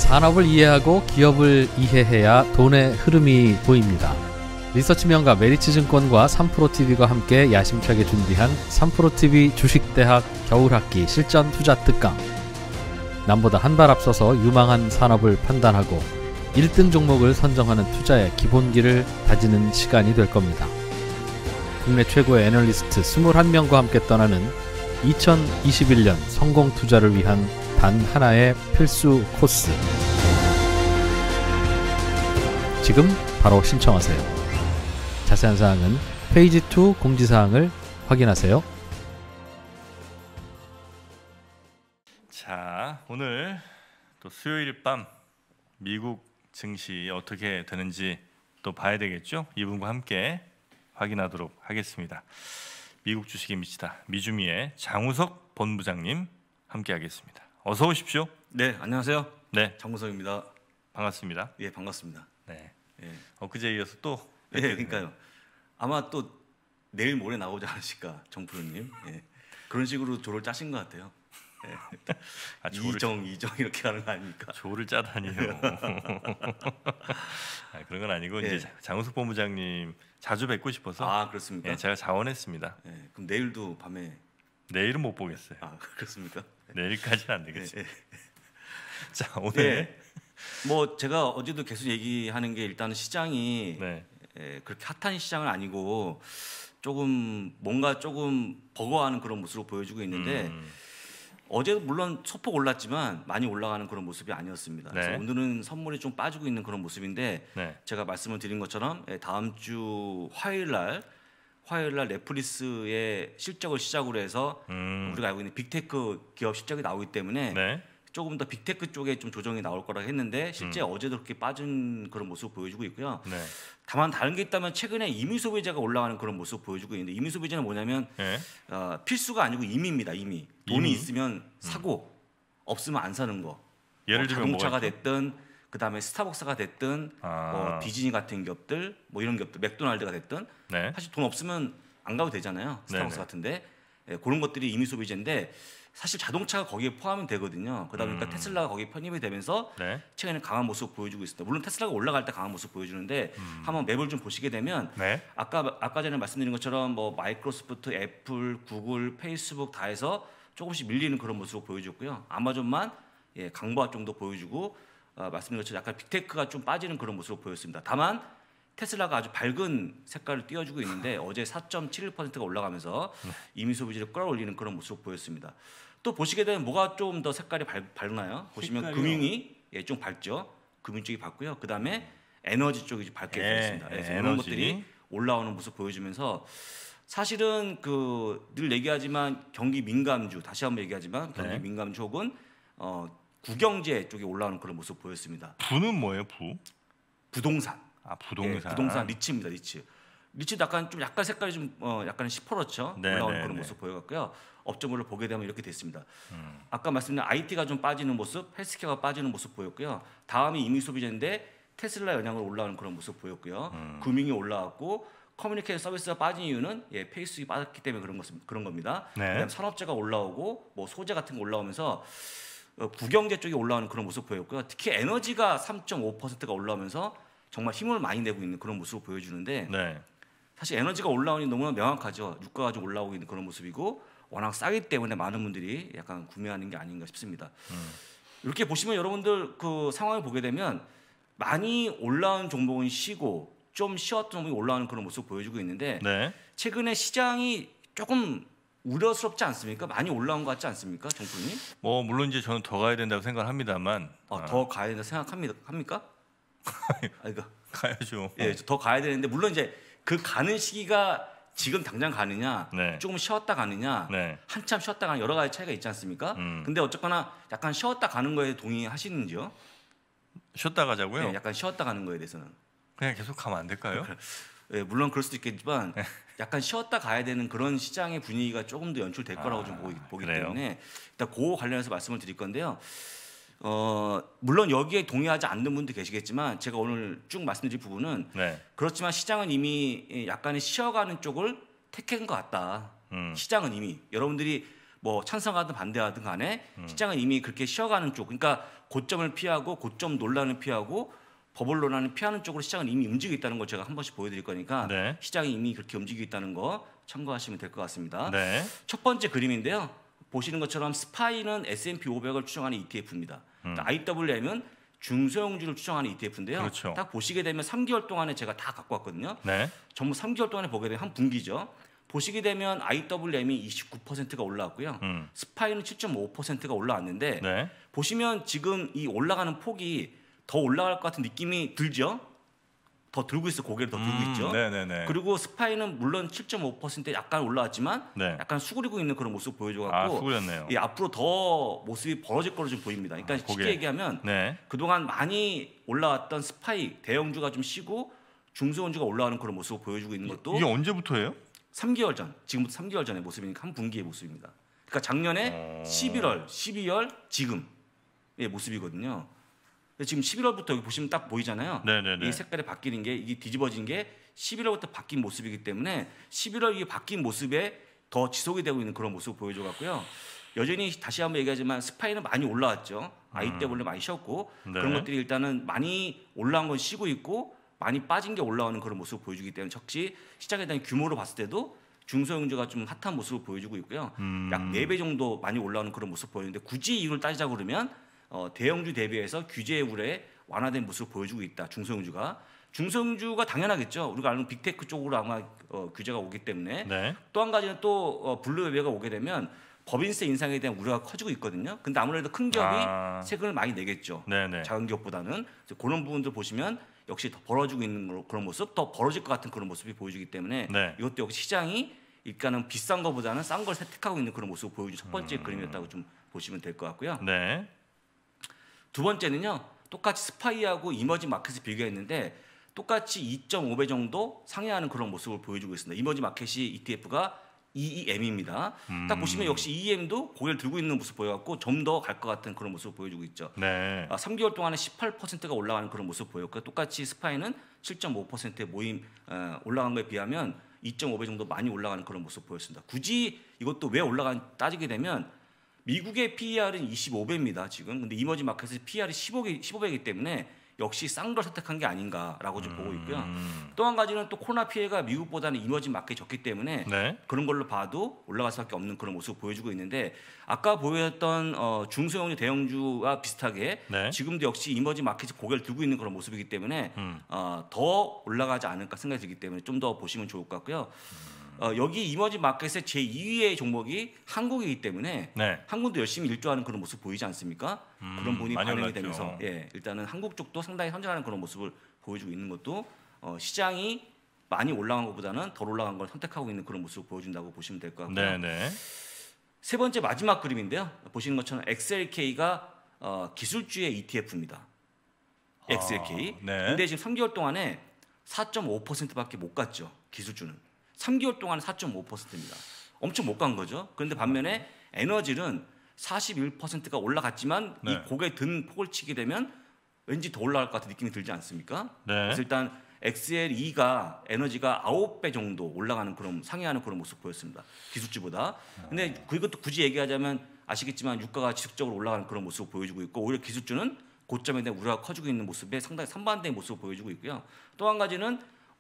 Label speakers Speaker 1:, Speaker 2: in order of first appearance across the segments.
Speaker 1: 산업을 이해하고 기업을 이해해야 돈의 흐름이 보입니다. 리서치 명가 메리츠증권과 3프로TV가 함께 야심차게 준비한 3프로TV 주식대학 겨울학기 실전 투자 특강. 남보다 한 발 앞서서 유망한 산업을 판단하고 1등 종목을 선정하는 투자의 기본기를 다지는 시간이 될 겁니다. 국내 최고의 애널리스트 21명과 함께 떠나는 2021년 성공 투자를 위한 단 하나의 필수 코스. 지금 바로 신청하세요. 자세한 사항은 페이지 2 공지사항을 확인하세요.
Speaker 2: 자, 오늘 또 수요일 밤 미국 증시 어떻게 되는지 또 봐야 되겠죠? 이분과 함께 확인하도록 하겠습니다. 미국 주식에 미치다 미주미의 장우석 본부장님 함께하겠습니다. 어서 오십시오.
Speaker 3: 네, 안녕하세요.
Speaker 2: 네,
Speaker 3: 장우석입니다.
Speaker 2: 반갑습니다.
Speaker 3: 예, 반갑습니다.
Speaker 2: 네,
Speaker 3: 예,
Speaker 2: 엊그제 이어서 또
Speaker 3: 예, 그러니까요. 아마 또 내일 모레 나오지 않으실까, 정프로님. 예, 그런 식으로 조를 짜신 것 같아요. 예.
Speaker 2: 아,
Speaker 3: 이정 이렇게 하는 거 아닙니까?
Speaker 2: 조를 짜다니요. 아, 그런 건 아니고
Speaker 3: 예.
Speaker 2: 이제 장우석 본부장님 자주 뵙고 싶어서.
Speaker 3: 아, 그렇습니까?
Speaker 2: 예, 제가 자원했습니다.
Speaker 3: 예, 그럼 내일도 밤에.
Speaker 2: 내일은 못 보겠어요.
Speaker 3: 아, 그렇습니까?
Speaker 2: 내일까지는 안 되겠어요.
Speaker 3: 예, 예.
Speaker 2: 자, 오늘
Speaker 3: 예. 뭐 제가 어제도 계속 얘기하는 게 일단은 시장이
Speaker 2: 네,
Speaker 3: 예, 그렇게 핫한 시장은 아니고 뭔가 조금 버거워하는 그런 모습으로 보여주고 있는데. 어제도 물론 소폭 올랐지만 많이 올라가는 그런 모습이 아니었습니다.
Speaker 2: 네.
Speaker 3: 그래서 오늘은 선물이 좀 빠지고 있는 그런 모습인데
Speaker 2: 네.
Speaker 3: 제가 말씀을 드린 것처럼 다음 주 화요일 날 넷플릭스의 실적을 시작으로 해서 우리가 알고 있는 빅테크 기업 실적이 나오기 때문에
Speaker 2: 네.
Speaker 3: 조금 더 빅테크 쪽에 좀 조정이 나올 거라 했는데 실제 어제도 그렇게 빠진 그런 모습을 보여주고 있고요.
Speaker 2: 네.
Speaker 3: 다만 다른 게 있다면 최근에 임의 소비재가 올라가는 그런 모습을 보여주고 있는데 임의 소비재는 뭐냐면
Speaker 2: 네.
Speaker 3: 필수가 아니고 임의입니다. 임의. 돈이 있으면 사고 없으면 안 사는 거.
Speaker 2: 예를 들면
Speaker 3: 자동차가
Speaker 2: 뭐가 있죠?
Speaker 3: 됐든 그다음에 스타벅스가 됐든 뭐 디즈니 같은 기업들 뭐 이런 기업들 맥도날드가 됐든
Speaker 2: 네.
Speaker 3: 사실 돈 없으면 안 가도 되잖아요. 스타벅스
Speaker 2: 네네.
Speaker 3: 같은데 그런 것들이 임의 소비재인데 사실 자동차가 거기에 포함이 되거든요. 그러다 보니까 테슬라가 거기에 편입이 되면서
Speaker 2: 네.
Speaker 3: 최근에 강한 모습을 보여주고 있습니다. 물론 테슬라가 올라갈 때 강한 모습 보여주는데 한번 맵을 좀 보시게 되면
Speaker 2: 네.
Speaker 3: 아까 전에 말씀드린 것처럼 뭐 마이크로소프트, 애플, 구글, 페이스북 다 해서 조금씩 밀리는 그런 모습을 보여줬고요. 아마존만 강보합 정도 보여주고 말씀드린 것처럼 약간 빅테크가 좀 빠지는 그런 모습을 보였습니다. 다만 테슬라가 아주 밝은 색깔을 띄워주고 있는데 어제 4.71%가 올라가면서 임의 소비재를 끌어올리는 그런 모습을 보였습니다. 또 보시게 되면 뭐가 좀 더 색깔이 밝나요? 보시면
Speaker 2: 색깔이요?
Speaker 3: 금융이 좀 밝죠. 금융 쪽이 밝고요. 그 다음에 에너지 쪽이 좀 밝게 되어 있습니다. 그래서 이런
Speaker 2: 에너지.
Speaker 3: 것들이 올라오는 모습 보여주면서 사실은 늘 얘기하지만 경기 민감주 다시 한번 얘기하지만 경기
Speaker 2: 네.
Speaker 3: 민감주 혹은 구경제 쪽에 올라오는 그런 모습 보였습니다.
Speaker 2: 부는 뭐예요? 부?
Speaker 3: 부동산.
Speaker 2: 아, 부동산.
Speaker 3: 부동산 리츠입니다. 리츠도 약간 색깔이 좀 약간 시퍼렇죠.
Speaker 2: 네,
Speaker 3: 올라오는
Speaker 2: 네,
Speaker 3: 그런
Speaker 2: 네.
Speaker 3: 모습 보여갖고요. 업종을 보게 되면 이렇게 됐습니다. 아까 말씀드린 IT가 좀 빠지는 모습, 헬스케어가 빠지는 모습 보였고요. 다음이 임의 소비재인데 테슬라 영향으로 올라오는 그런 모습 보였고요. 금융이 올라왔고 커뮤니케이션 서비스가 빠진 이유는 페이스북이 빠졌기 때문에 그런 겁니다.
Speaker 2: 네.
Speaker 3: 그다음 산업재가 올라오고 뭐 소재 같은 거 올라오면서 구경제 쪽이 올라오는 그런 모습 보였고요. 특히 에너지가 3.5%가 올라오면서 정말 힘을 많이 내고 있는 그런 모습을 보여주는데
Speaker 2: 네.
Speaker 3: 사실 에너지가 올라오니 너무나 명확하죠. 유가가 좀 올라오고 있는 그런 모습이고 워낙 싸기 때문에 많은 분들이 약간 구매하는 게 아닌가 싶습니다. 이렇게 보시면 여러분들 그 상황을 보게 되면 많이 올라온 종목은 쉬고 좀 쉬었던 종목이 올라오는 그런 모습을 보여주고 있는데
Speaker 2: 네.
Speaker 3: 최근에 시장이 조금 우려스럽지 않습니까? 많이 올라온 것 같지 않습니까, 정프님?
Speaker 2: 뭐 물론 이제 저는 더 가야 된다고 생각합니다만
Speaker 3: 더 가야 된다 생각합니까?
Speaker 2: 가야죠.
Speaker 3: 더 가야 되는데 물론 이제 그 가는 시기가 지금 당장 가느냐,
Speaker 2: 네.
Speaker 3: 조금 쉬었다 가느냐,
Speaker 2: 네.
Speaker 3: 한참 쉬었다 가는 여러 가지 차이가 있지 않습니까? 근데 어쨌거나 약간 쉬었다 가는 거에 동의하시는지요?
Speaker 2: 쉬었다 가자고요.
Speaker 3: 약간 쉬었다 가는 거에 대해서는.
Speaker 2: 그냥 계속 가면 안 될까요?
Speaker 3: 물론 그럴 수도 있겠지만 약간 쉬었다 가야 되는 그런 시장의 분위기가 조금 더 연출될 거라고 좀 보기
Speaker 2: 그래요?
Speaker 3: 때문에 일단 그거 관련해서 말씀을 드릴 건데요. 물론 여기에 동의하지 않는 분도 계시겠지만 제가 오늘 쭉 말씀드릴 부분은
Speaker 2: 네.
Speaker 3: 그렇지만 시장은 이미 약간의 쉬어가는 쪽을 택한 것 같다. 시장은 이미 여러분들이 뭐 찬성하든 반대하든 간에 시장은 이미 그렇게 쉬어가는 쪽, 그러니까 고점을 피하고 고점 논란을 피하고 버블 논란을 피하는 쪽으로 시장은 이미 움직이고 있다는 걸 제가 한 번씩 보여드릴 거니까
Speaker 2: 네.
Speaker 3: 시장이 이미 그렇게 움직이고 있다는 거 참고하시면 될 것 같습니다.
Speaker 2: 네.
Speaker 3: 첫 번째 그림인데요. 보시는 것처럼 스파이는 S&P 500을 추정하는 ETF입니다. IWM은 중소형주를 추정하는 ETF인데요.
Speaker 2: 그렇죠.
Speaker 3: 딱 보시게 되면 3개월 동안에 제가 다 갖고 왔거든요.
Speaker 2: 네.
Speaker 3: 전부 3개월 동안에 보게 되면 한 분기죠. 보시게 되면 IWM이 29%가 올라왔고요. 스파이는 7.5%가 올라왔는데
Speaker 2: 네.
Speaker 3: 보시면 지금 이 올라가는 폭이 더 올라갈 것 같은 느낌이 들죠. 더 들고 있어, 고개를 더 들고 있죠.
Speaker 2: 네네네.
Speaker 3: 그리고 스파이는 물론 7.5% 약간 올라왔지만
Speaker 2: 네.
Speaker 3: 약간 수그리고 있는 그런 모습 보여줘갖고
Speaker 2: 아, 수그렸네요.
Speaker 3: 예, 앞으로 더 모습이 벌어질 거로 좀 보입니다. 그러니까 쉽게
Speaker 2: 고개.
Speaker 3: 얘기하면
Speaker 2: 네.
Speaker 3: 그동안 많이 올라왔던 스파이 대형주가 좀 쉬고 중소형주가 올라가는 그런 모습을 보여주고 있는 것도
Speaker 2: 이게 언제부터예요?
Speaker 3: 3개월 전, 지금부터 3개월 전의 모습이니까 한 분기의 모습입니다. 그러니까 작년에 11월, 12월, 지금의 모습이거든요. 지금 11월부터 여기 보시면 딱 보이잖아요.
Speaker 2: 네네네.
Speaker 3: 이 색깔이 바뀌는 게, 이게 뒤집어진 게 11월부터 바뀐 모습이기 때문에 11월 이 바뀐 모습에 더 지속이 되고 있는 그런 모습을 보여줘 갖고요. 여전히 다시 한번 얘기하지만 스파이는 많이 올라왔죠. IWM 많이 쉬었고
Speaker 2: 네.
Speaker 3: 그런 것들이 일단은 많이 올라온 건 쉬고 있고 많이 빠진 게 올라오는 그런 모습을 보여주기 때문에 적시 시장에 대한 규모로 봤을 때도 중소형주가 좀 핫한 모습을 보여주고 있고요. 약 4배 정도 많이 올라오는 그런 모습을 보이는데 굳이 이걸 따지자 그러면 대형주 대비해서 규제 우려에 완화된 모습을 보여주고 있다. 중소형주가 당연하겠죠. 우리가 아는 빅테크 쪽으로 아마 규제가 오기 때문에
Speaker 2: 네.
Speaker 3: 또 한 가지는 또 블루웨이가 오게 되면 법인세 인상에 대한 우려가 커지고 있거든요. 근데 아무래도 큰 기업이 세금을 많이 내겠죠.
Speaker 2: 네네.
Speaker 3: 작은 기업보다는 그런 부분들 보시면 역시 더 벌어지고 있는 그런 모습, 더 벌어질 것 같은 그런 모습이 보여주기 때문에
Speaker 2: 네.
Speaker 3: 이것도 역시 시장이 일단은 비싼 것보다는 싼 걸 선택하고 있는 그런 모습을 보여준 첫 번째 그림이었다고 좀 보시면 될 것 같고요.
Speaker 2: 네.
Speaker 3: 두 번째는요, 똑같이 스파이하고 이머징 마켓을 비교했는데 똑같이 2.5배 정도 상회하는 그런 모습을 보여주고 있습니다. 이머징 마켓이 ETF가 EEM입니다. 딱 보시면 역시 EEM도 고개를 들고 있는 모습 보여갖고 좀 더 갈 것 같은 그런 모습을 보여주고 있죠.
Speaker 2: 네.
Speaker 3: 3개월 동안에 18%가 올라가는 그런 모습 보였고요. 똑같이 스파이는 7.5%의 모임 올라간 거에 비하면 2.5배 정도 많이 올라가는 그런 모습 보였습니다. 굳이 이것도 왜 올라간 따지게 되면 미국의 PER은 25배입니다. 지금. 근데 이머징 마켓의 PER이 15배이기 때문에 역시 싼 걸 선택한 게 아닌가라고 좀 보고 있고요. 또 한 가지는 또 코로나 피해가 미국보다는 이머징 마켓이 적기 때문에
Speaker 2: 네.
Speaker 3: 그런 걸로 봐도 올라갈 수밖에 없는 그런 모습을 보여주고 있는데 아까 보였던 중소형주 대형주와 비슷하게
Speaker 2: 네.
Speaker 3: 지금도 역시 이머징 마켓이 고개를 들고 있는 그런 모습이기 때문에 더 올라가지 않을까 생각이 들기 때문에 좀 더 보시면 좋을 것 같고요. 여기 이머징 마켓의 제2위의 종목이 한국이기 때문에
Speaker 2: 네.
Speaker 3: 한국도 열심히 일조하는 그런 모습 보이지 않습니까? 그런 부분이
Speaker 2: 많이
Speaker 3: 반영이
Speaker 2: 올랐죠.
Speaker 3: 되면서 일단은 한국 쪽도 상당히 선전하는 그런 모습을 보여주고 있는 것도 시장이 많이 올라간 것보다는 덜 올라간 걸 선택하고 있는 그런 모습을 보여준다고 보시면 될 것 같고요.
Speaker 2: 네네.
Speaker 3: 세 번째 마지막 그림인데요. 보시는 것처럼 XLK가 기술주의 ETF입니다. XLK.
Speaker 2: 네.
Speaker 3: 근데 지금 3개월 동안에 4.5%밖에 못 갔죠. 기술주는. 3개월 동안 4.5%입니다. 엄청 못 간 거죠. 그런데 반면에 에너지는 41%가 올라갔지만
Speaker 2: 네.
Speaker 3: 이 고개 든 폭을 치게 되면 왠지 더 올라갈 것 같은 느낌이 들지 않습니까?
Speaker 2: 네.
Speaker 3: 그래서 일단 XL2가 에너지가 9배 정도 올라가는 그런 상회하는 그런 모습 보였습니다. 기술주보다. 근데 그것도 굳이 얘기하자면 아시겠지만 유가가 지속적으로 올라가는 그런 모습을 보여주고 있고 오히려 기술주는 고점에 대한 우려가 커지고 있는 모습에 상당히 선반대의 모습을 보여주고 있고요. 또 한 가지는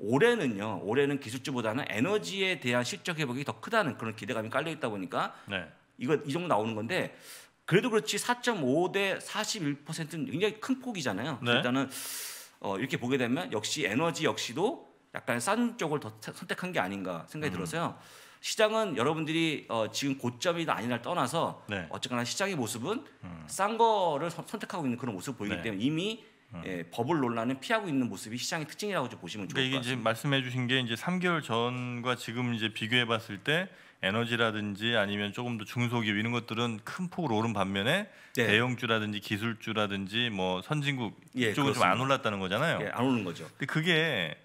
Speaker 3: 올해는 기술주보다는 에너지에 대한 실적 회복이 더 크다는 그런 기대감이 깔려 있다 보니까
Speaker 2: 네.
Speaker 3: 이 정도 나오는 건데 그래도 그렇지 4.5 대 41%는 굉장히 큰 폭이잖아요.
Speaker 2: 네.
Speaker 3: 일단은 이렇게 보게 되면 역시 에너지 역시도 약간 싼 쪽을 더 선택한 게 아닌가 생각이 들어서요. 시장은 여러분들이 지금 고점이나 아니냐를 떠나서
Speaker 2: 네.
Speaker 3: 어쨌거나 시장의 모습은 싼 거를 선택하고 있는 그런 모습을 보이기
Speaker 2: 네.
Speaker 3: 때문에 이미 버블 논란은 피하고 있는 모습이 시장의 특징이라고 좀 보시면 좋을
Speaker 2: 그러니까
Speaker 3: 것
Speaker 2: 이게
Speaker 3: 같습니다.
Speaker 2: 지금 말씀해주신 게 이제 3개월 전과 지금 이제 비교해봤을 때 에너지라든지 아니면 조금 더 중소기업 이런 것들은 큰 폭으로 오른 반면에
Speaker 3: 네.
Speaker 2: 대형주라든지 기술주라든지 뭐 선진국 이쪽은 좀
Speaker 3: 그렇습니다.
Speaker 2: 안 올랐다는 거잖아요.
Speaker 3: 안 오는 거죠.
Speaker 2: 근데 그게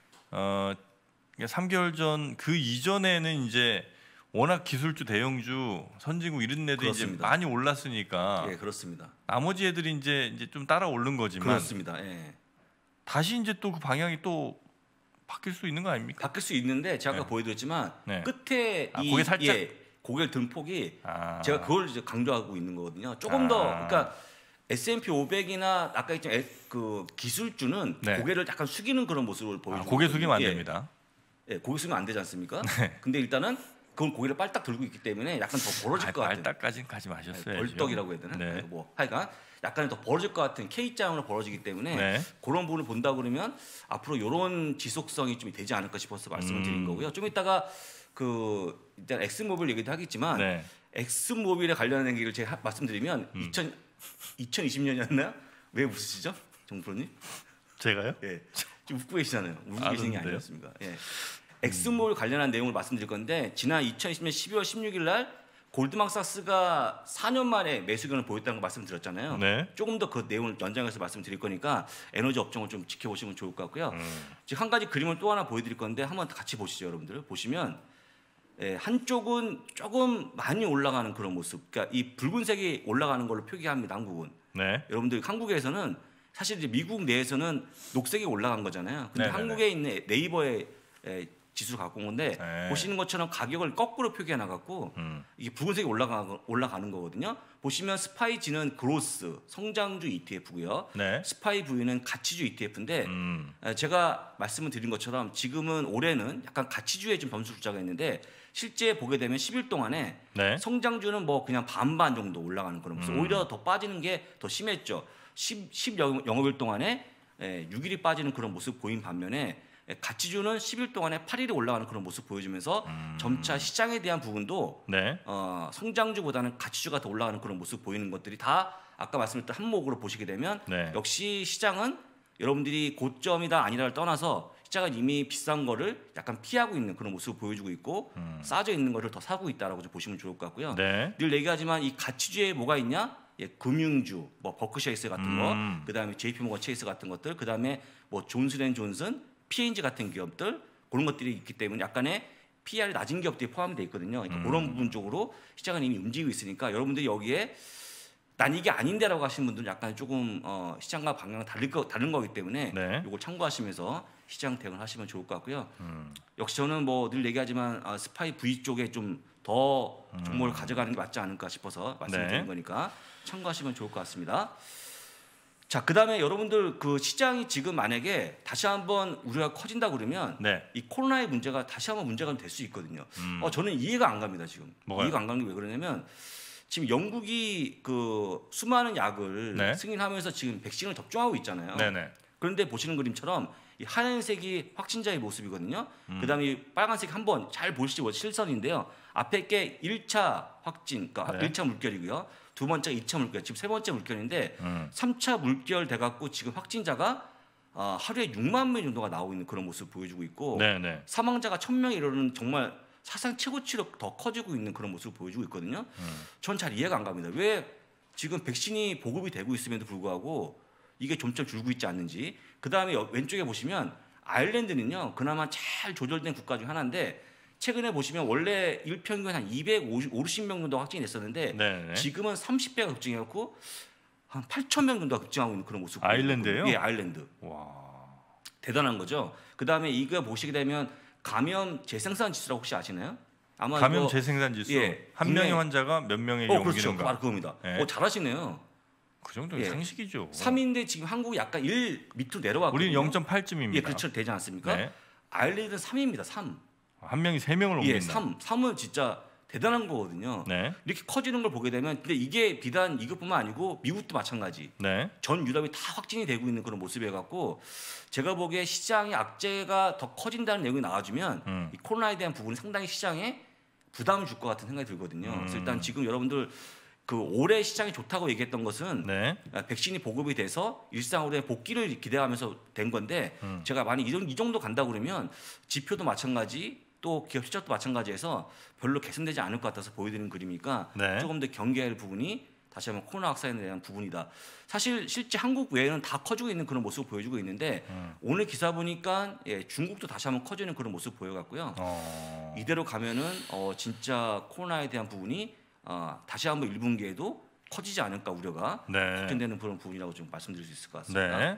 Speaker 2: 3개월 전 그 이전에는 이제 워낙 기술주, 대형주, 선진국 이런 애들이 이제
Speaker 3: 그렇습니다.
Speaker 2: 많이 올랐으니까
Speaker 3: 그렇습니다.
Speaker 2: 나머지 애들이 이제 좀 따라 오른 거지만
Speaker 3: 그렇습니다.
Speaker 2: 다시 이제 또 그 방향이 또 바뀔 수 있는 거 아닙니까?
Speaker 3: 바뀔 수 있는데 제가 아까
Speaker 2: 네.
Speaker 3: 보여드렸지만
Speaker 2: 네.
Speaker 3: 끝에
Speaker 2: 고개 살짝?
Speaker 3: 고개를 든 폭이
Speaker 2: 아.
Speaker 3: 제가 그걸 이제 강조하고 있는 거거든요. 조금 더 그러니까 S&P 500이나 아까 했던 그 기술주는
Speaker 2: 네.
Speaker 3: 고개를 약간 숙이는 그런 모습을 보여주고
Speaker 2: 고개 숙이면 안
Speaker 3: 예.
Speaker 2: 됩니다.
Speaker 3: 예, 고개 숙이면 안 되지 않습니까?
Speaker 2: 네.
Speaker 3: 근데 일단은 그건 고개를 빨딱 들고 있기 때문에 약간 더 벌어질 것 같은
Speaker 2: 발딱까지는 가지 마셨어요.
Speaker 3: 벌떡이라고 해야 되나?
Speaker 2: 네.
Speaker 3: 뭐 하여간 약간 더 벌어질 것 같은 K자형으로 벌어지기 때문에
Speaker 2: 네.
Speaker 3: 그런 부분을 본다 그러면 앞으로 이런 지속성이 좀 되지 않을까 싶어서 말씀을 드린 거고요. 좀 이따가 그 일단 엑스모빌 얘기도 하겠지만
Speaker 2: 네.
Speaker 3: 엑스모빌에 관련된 얘기를 제가 말씀드리면 2020년이었나요? 왜 웃으시죠, 정프로님?
Speaker 2: 제가요?
Speaker 3: 예, 좀 웃고 계시잖아요. 웃고
Speaker 2: 아,
Speaker 3: 계시는 게
Speaker 2: 그런데요?
Speaker 3: 아니었습니다. 예. 엑스모빌 관련한 내용을 말씀드릴 건데 지난 2020년 12월 16일 날 골드만삭스가 4년 만에 매수 의견을 보였다는 거 말씀드렸잖아요.
Speaker 2: 네.
Speaker 3: 조금 더 그 내용을 연장해서 말씀드릴 거니까 에너지 업종을 좀 지켜보시면 좋을 것 같고요. 지금 한 가지 그림을 또 하나 보여드릴 건데 한번 같이 보시죠, 여러분들. 보시면 한쪽은 조금 많이 올라가는 그런 모습. 그러니까 이 붉은색이 올라가는 걸로 표기합니다, 한국은.
Speaker 2: 네.
Speaker 3: 여러분들 한국에서는 사실 이제 미국 내에서는 녹색이 올라간 거잖아요. 근데
Speaker 2: 네네네.
Speaker 3: 한국에 있는 네이버의 지수를 갖고 온 건데
Speaker 2: 네.
Speaker 3: 보시는 것처럼 가격을 거꾸로 표기해 놔갖고 이게 붉은색이 올라가는 거거든요. 보시면 스파이 G는 그로스 성장주 ETF고요.
Speaker 2: 네.
Speaker 3: 스파이 V는 가치주 ETF인데
Speaker 2: 음.
Speaker 3: 제가 말씀을 드린 것처럼 지금은 올해는 약간 가치주에 좀 점수 투자가 있는데 실제 보게 되면 10일 동안에
Speaker 2: 네.
Speaker 3: 성장주는 뭐 그냥 반반 정도 올라가는 그런 모습. 오히려 더 빠지는 게 더 심했죠. 10 영업일 동안에 6일이 빠지는 그런 모습 보인 반면에 가치주는 10일 동안에 8일이 올라가는 그런 모습 보여주면서 점차 시장에 대한 부분도
Speaker 2: 네.
Speaker 3: 성장주보다는 가치주가 더 올라가는 그런 모습 보이는 것들이 다 아까 말씀드렸던 한목으로 보시게 되면
Speaker 2: 네.
Speaker 3: 역시 시장은 여러분들이 고점이다 아니다를 떠나서 시장은 이미 비싼 거를 약간 피하고 있는 그런 모습을 보여주고 있고 싸져 있는 거를 더 사고 있다라고 좀 보시면 좋을 것 같고요.
Speaker 2: 네.
Speaker 3: 늘 얘기하지만 이 가치주에 뭐가 있냐? 금융주, 뭐 버크셔에이스 같은 거, 그다음에 JP모건 체이스 같은 것들, 그다음에 뭐 존슨앤존슨, P&G 같은 기업들 그런 것들이 있기 때문에 약간의 PR이 낮은 기업들이 포함되어 있거든요. 그러니까 그런 부분 쪽으로 시장은 이미 움직이고 있으니까 여러분들이 여기에 난 이게 아닌데라고 하시는 분들은 약간 조금 시장과 방향이 다른 거기 때문에
Speaker 2: 네.
Speaker 3: 이걸 참고하시면서 시장 대응을 하시면 좋을 것 같고요. 역시 저는 뭐 늘 얘기하지만 스파이 V 쪽에 좀 더 종목을 가져가는 게 맞지 않을까 싶어서 말씀드린
Speaker 2: 네.
Speaker 3: 거니까 참고하시면 좋을 것 같습니다. 자, 그다음에 여러분들 그 시장이 지금 만약에 다시 한번 우려가 커진다 그러면
Speaker 2: 네.
Speaker 3: 이 코로나의 문제가 다시 한번 문제가 될 수 있거든요. 저는 이해가 안 갑니다 지금.
Speaker 2: 뭐가요?
Speaker 3: 이해가 안 가는 게 왜 그러냐면 지금 영국이 그 수많은 약을
Speaker 2: 네.
Speaker 3: 승인하면서 지금 백신을 접종하고 있잖아요.
Speaker 2: 네네.
Speaker 3: 그런데 보시는 그림처럼 이 하얀색이 확진자의 모습이거든요. 그다음에 이 빨간색 한번 잘 보시죠. 실선인데요. 앞에 게 1차 확진, 그러니까
Speaker 2: 네.
Speaker 3: 1차 물결이고요. 두 번째가 2차 물결, 지금 세 번째 물결인데 3차 물결 돼갖고 지금 확진자가 하루에 6만 명 정도가 나오고 있는 그런 모습을 보여주고 있고
Speaker 2: 네네.
Speaker 3: 사망자가 1,000명에 이르는 정말 사상 최고치로 더 커지고 있는 그런 모습을 보여주고 있거든요. 전 잘 이해가 안 갑니다. 왜 지금 백신이 보급이 되고 있음에도 불구하고 이게 점점 줄고 있지 않는지. 그 다음에 왼쪽에 보시면 아일랜드는요 그나마 잘 조절된 국가 중 하나인데 최근에 보시면 원래 일평균 한 250명 정도 확진이 됐었는데
Speaker 2: 네네.
Speaker 3: 지금은 30배가 급증해갖고 한 8,000명 정도 급증하고 있는 그런 모습.
Speaker 2: 아일랜드예요?
Speaker 3: 예, 아일랜드.
Speaker 2: 와.
Speaker 3: 대단한 거죠. 그 다음에 이거 보시게 되면 감염 재생산 지수라고 혹시 아시나요? 아마
Speaker 2: 감염
Speaker 3: 이거-
Speaker 2: 재생산 지수
Speaker 3: 예,
Speaker 2: 한
Speaker 3: 국내-
Speaker 2: 명의 환자가 몇 명에게
Speaker 3: 그렇죠.
Speaker 2: 옮기는가.
Speaker 3: 바로 그겁니다.
Speaker 2: 네.
Speaker 3: 잘하시네요.
Speaker 2: 그 정도는
Speaker 3: 예.
Speaker 2: 상식이죠.
Speaker 3: 3인데 지금 한국이 약간 1 밑으로 내려왔거든요.
Speaker 2: 우리는 0.8쯤입니다.
Speaker 3: 예, 그렇죠. 되지 않습니까?
Speaker 2: 네.
Speaker 3: 아일랜드는 3입니다. 3.
Speaker 2: 한 명이 3명을
Speaker 3: 예,
Speaker 2: 옮긴다.
Speaker 3: 3은 진짜 대단한 거거든요.
Speaker 2: 네.
Speaker 3: 이렇게 커지는 걸 보게 되면 근데 이게 비단 이것뿐만 아니고 미국도 마찬가지.
Speaker 2: 네.
Speaker 3: 전 유럽이 다 확진이 되고 있는 그런 모습이어 갖고 제가 보기에 시장의 악재가 더 커진다는 내용이 나와주면 이 코로나에 대한 부분이 상당히 시장에 부담을 줄 것 같은 생각이 들거든요. 그래서 일단 지금 여러분들 그 올해 시장이 좋다고 얘기했던 것은
Speaker 2: 네.
Speaker 3: 백신이 보급이 돼서 일상으로의 복귀를 기대하면서 된 건데 제가 만약 이 정도 간다 그러면 지표도 마찬가지 또 기업 실적도 마찬가지해서 별로 개선되지 않을 것 같아서 보여드리는 그림이니까
Speaker 2: 네.
Speaker 3: 조금 더 경계할 부분이 다시 한번 코로나 확산에 대한 부분이다. 사실 실제 한국 외에는 다 커지고 있는 그런 모습을 보여주고 있는데 오늘 기사 보니까 중국도 다시 한번 커지는 그런 모습 보여갖고요. 이대로 가면은 진짜 코로나에 대한 부분이 다시 한번 1분기에도 커지지 않을까 우려가
Speaker 2: 네.
Speaker 3: 걱정되는 그런 부분이라고 좀 말씀드릴 수 있을 것 같습니다.
Speaker 2: 네.